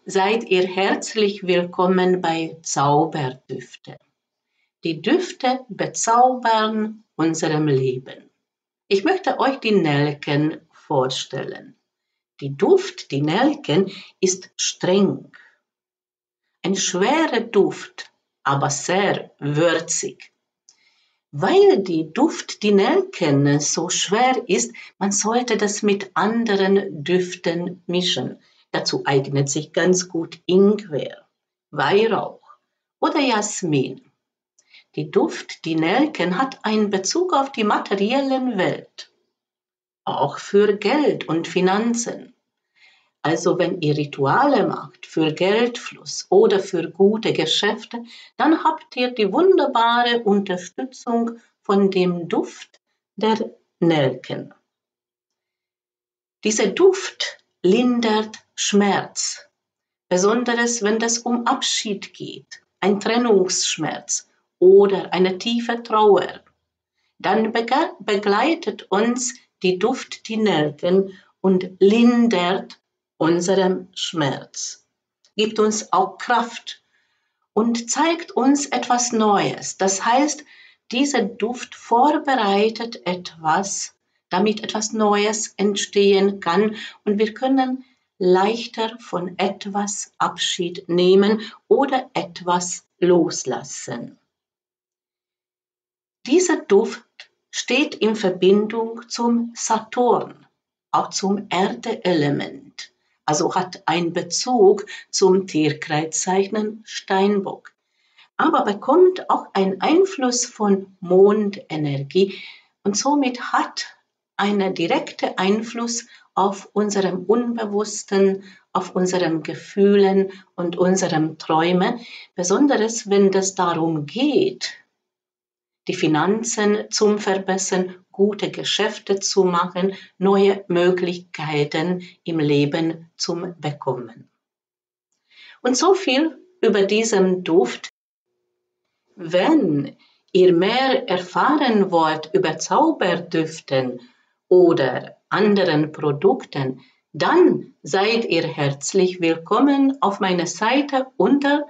seid ihr herzlich willkommen bei Zauberdüfte. Die Düfte bezaubern unserem Leben. Ich möchte euch die Nelken vorstellen. Die Nelken, ist streng. Ein schwerer Duft, aber sehr würzig. Weil die Nelken so schwer ist, man sollte das mit anderen Düften mischen. Dazu eignet sich ganz gut Ingwer, Weihrauch oder Jasmin. Die Nelken hat einen Bezug auf die materielle Welt, auch für Geld und Finanzen. Also wenn ihr Rituale macht für Geldfluss oder für gute Geschäfte, dann habt ihr die wunderbare Unterstützung von dem Duft der Nelken. Dieser Duft lindert Schmerz, besonders wenn es um Abschied geht, ein Trennungsschmerz oder eine tiefe Trauer. Dann begleitet uns die Nelken und lindert unserem Schmerz, gibt uns auch Kraft und zeigt uns etwas Neues. Das heißt, dieser Duft vorbereitet etwas, damit etwas Neues entstehen kann und wir können leichter von etwas Abschied nehmen oder etwas loslassen. Dieser Duft steht in Verbindung zum Saturn, auch zum Erdeelement, also hat einen Bezug zum Tierkreiszeichen Steinbock, aber bekommt auch einen Einfluss von Mondenergie und somit hat einen direkten Einfluss auf unserem Unbewussten, auf unseren Gefühlen und unseren Träumen, besonders wenn es darum geht, die Finanzen zum Verbessern, gute Geschäfte zu machen, neue Möglichkeiten im Leben zu bekommen. Und so viel über diesen Duft. Wenn ihr mehr erfahren wollt über Zauberdüften oder anderen Produkten, dann seid ihr herzlich willkommen auf meiner Seite unter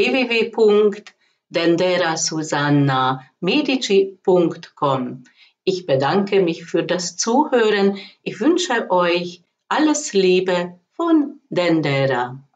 www.denderasusanna.medici.com. Ich bedanke mich für das Zuhören. Ich wünsche euch alles Liebe von Dendera.